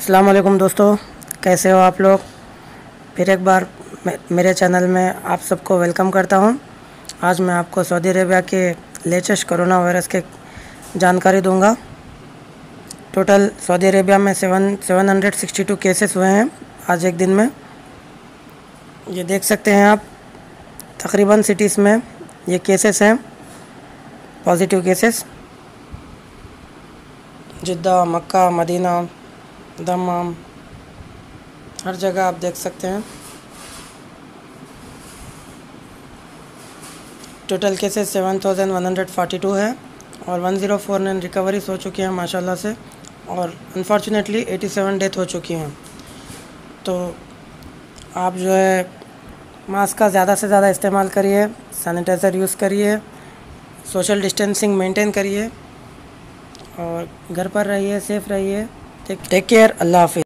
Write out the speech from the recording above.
अस्सलाम वालेकुम दोस्तों, कैसे हो आप लोग। फिर एक बार मेरे चैनल में आप सबको वेलकम करता हूं। आज मैं आपको सऊदी अरेबिया के लेटेस्ट कोरोना वायरस के जानकारी दूंगा। टोटल सऊदी अरेबिया में 762 केसेस हुए हैं आज एक दिन में। ये देख सकते हैं आप, तकरीबन सिटीज़ में ये केसेस हैं, positive cases. Jeddah, Mecca, Medina, Dammam, हर जगह आप देख सकते हैं। टोटल केसेस 7142 है और 104 रिकवरीज हो चुकी हैं माशाल्लाह से, और अनफॉर्चुनेटली 87 डेथ हो चुकी हैं। तो आप जो है मास्क का ज़्यादा से ज़्यादा इस्तेमाल करिए, सैनिटाइज़र यूज़ करिए, सोशल डिस्टेंसिंग मेंटेन करिए और घर पर रहिए, सेफ़ रहिए। Take care. अल्लाह हाफ़िज़।